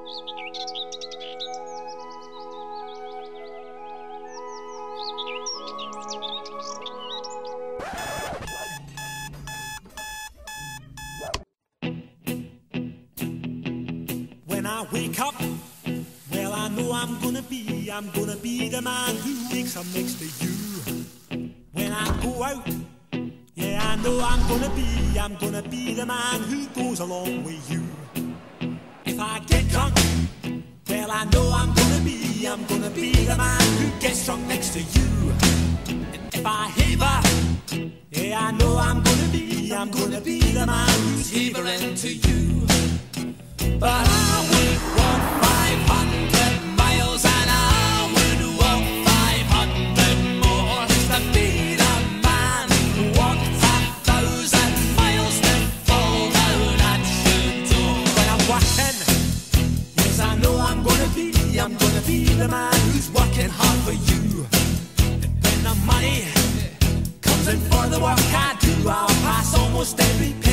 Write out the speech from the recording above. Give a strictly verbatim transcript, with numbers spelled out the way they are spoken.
When I wake up, well, I know I'm gonna be, I'm gonna be the man who wakes up next to you. When I go out, yeah, I know I'm gonna be, I'm gonna be the man who goes along with you. If I get drunk, well, I know I'm gonna be, I'm gonna be the man who gets drunk next to you. And if I haver, yeah, I know I'm gonna be, I'm gonna be the man who's havering to you. But I would walk five hundred miles and I would walk five hundred more just to be the man who walked a thousand miles to fall down at your door. When I'm working, yes, I know I'm gonna be, I'm gonna be the man who's working hard for you. And when the money comes in for the work I do, I'll pass almost every